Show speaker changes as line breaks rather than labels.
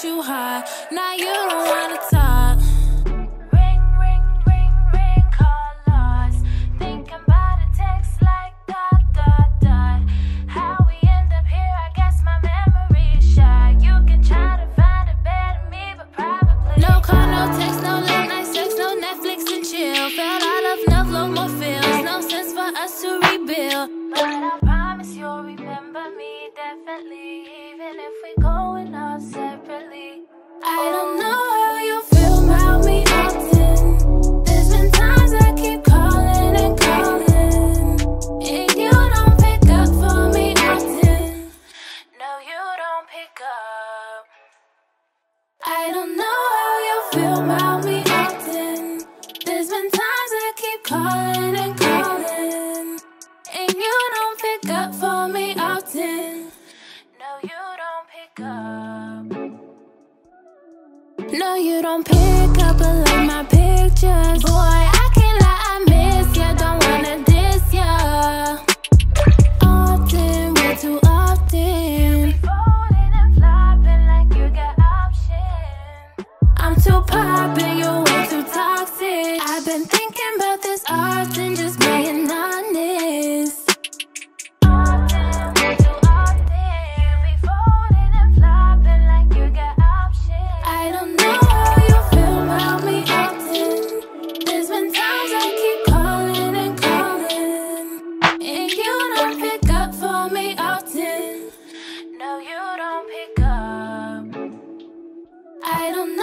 hit you hard. Now you don't wanna talk.
Ring, ring, ring, ring, call us. Thinking about a text like dot, dot, dot. How we end up here, I guess my memory is shot. You can try to find a better me, but probably
no call, no text, no late night sex, no Netflix and chill. Felt out of love, no more feels. No sense for us to rebuild.
But I promise you'll remember me definitely, even if we going out separately.
I don't know how you feel about me often. There's been times I keep calling and calling, and you don't pick up for me often.
No, you don't pick up.
I don't know how you feel about me often. There's been times I keep calling and calling, and you don't pick up for me often.
No, you don't pick up.
No, you don't pick up or like my pictures. Boy, I can't lie, I miss ya. Don't wanna diss ya. Often, way too often.
Folding and flopping like you got options.
I'm too poppin', you're way too toxic. I've been thinking about this often, just being honest.
Often, way too often. You be folding and flopping like you got options.
I don't know how you feel about me often. There's been times I keep calling and calling, and you don't pick up for me often.
No, you don't pick up.
I don't know